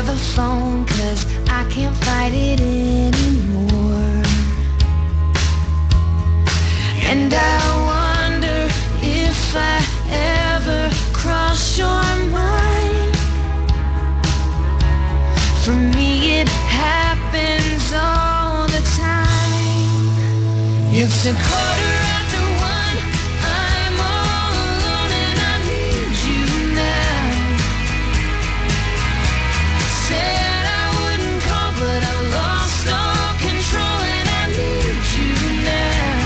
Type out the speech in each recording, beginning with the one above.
the phone, 'cause I can't fight it anymore. And I wonder if I ever cross your mind. For me it happens all the time. It's a quarter after one, I'm all alone and I need you now. Said I wouldn't call, but I lost all control and I need you now.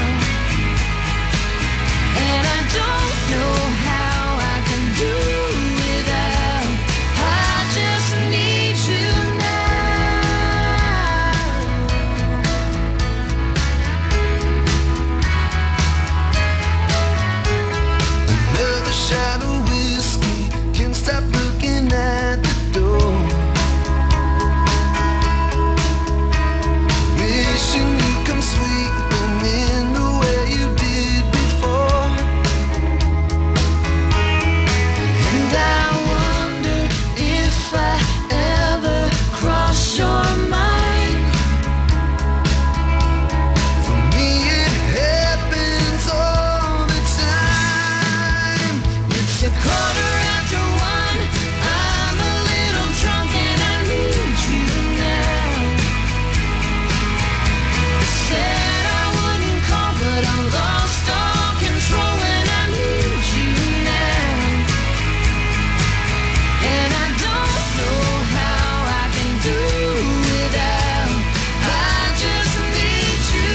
And I don't know how I can do without. I just need you now. Another shot of whiskey, can't stop looking at the door. Wishing you come sweeping in the way you did before. And I wonder if I ever cross your mind. For me it happens all the time. It's a quarter after one, I'm a little drunk and I need you now. Said I wouldn't call, but I lost all control and I need you now. And I don't know how I can do without. I just need you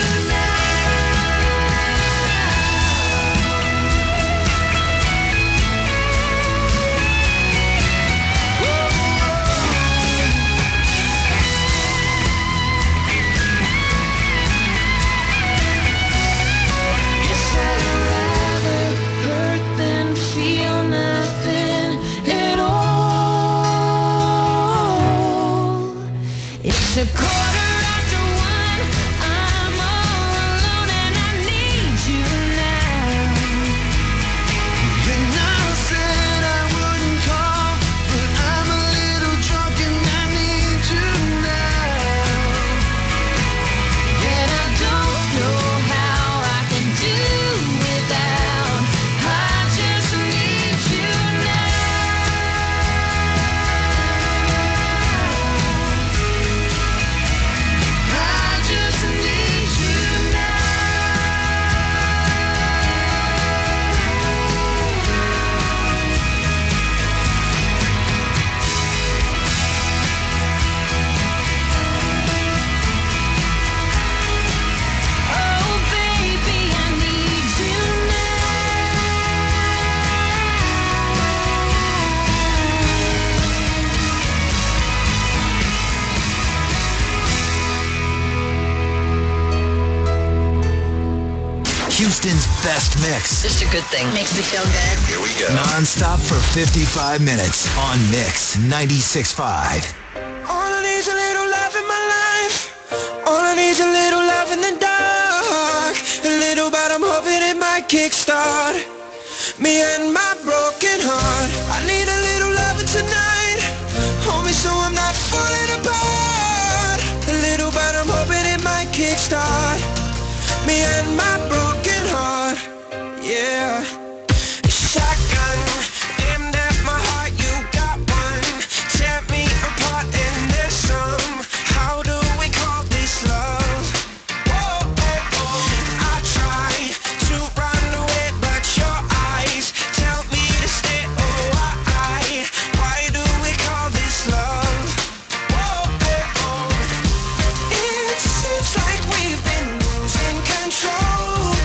Guess I'd rather hurt than feel nothing at all. It's a quarter after one, I'm all alone and I need you now. And I said I wouldn't call, but I'm a little drunk and I need you now. And I don't know how I can do without. I just need you now. I just need you now. Oh baby, I need you Houston's best mix. Just a good thing. Makes me feel good. Here we go. Non-stop for 55 minutes on Mix 96.5. All I need's a little love in my life. All I need's a little love in the dark. A little, but I'm hoping it might kickstart me and my broken heart. I need a little loving tonight. Hold me so I'm not falling apart. A little, but I'm hoping it might kickstart me and my broken heart. Yeah. Shotgun aimed at my heart. You got one. Tear me apart and there's some. How do we call this love? Whoa, oh, oh. I try to run away, but your eyes tell me to stay. Oh, why do we call this love? Whoa, oh, oh. It seems like we've been losing control.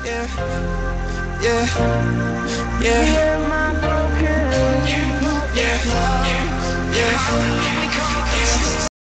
Yeah, yeah, yeah. Yeah, yeah.